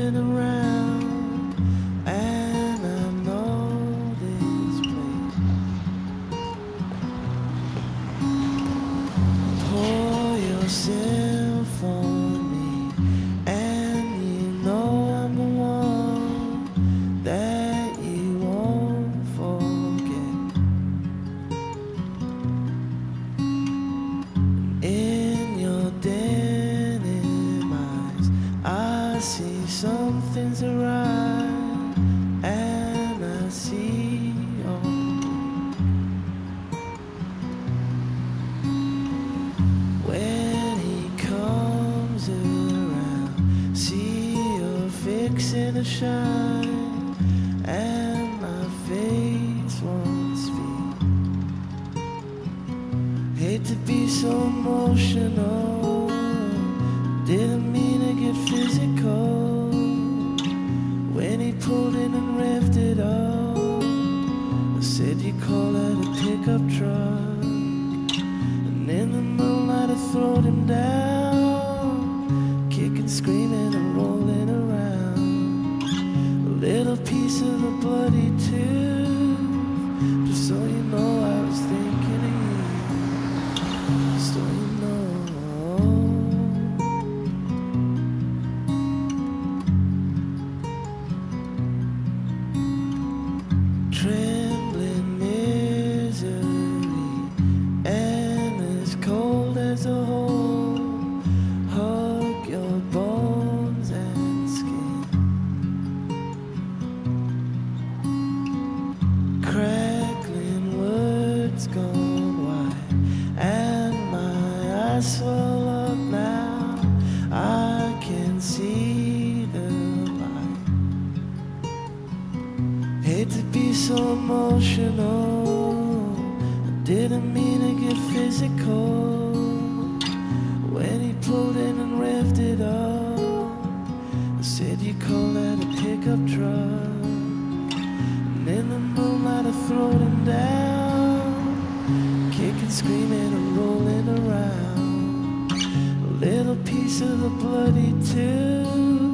rolling around, and I know this place. Pour yourself on me, and you know I'm the one that you won't forget. In your denim eyes, I see something's awry, and I see only when he comes around. See you're fixing to shine, and my face won't speak. Hate to be so emotional, didn't mean to get physical. When he pulled in and revved it up, I said you call that a pickup truck. And in the moonlight I throwed him down, kicking, screaming and rolling around. A little piece of the bloody tooth, just so you know I was thinking of you. So you know, trembling misery, and as cold as a hole, hug your bones and skin. Crackling words gone wide, and my eyes swell up now. I can see the light. Hate to be so emotional, I didn't mean to get physical. When he pulled in and revved it up, I said you call that a pickup truck. And in the moonlight I throwed him down, kicking, screaming and rolling around. A little piece of the bloody tooth,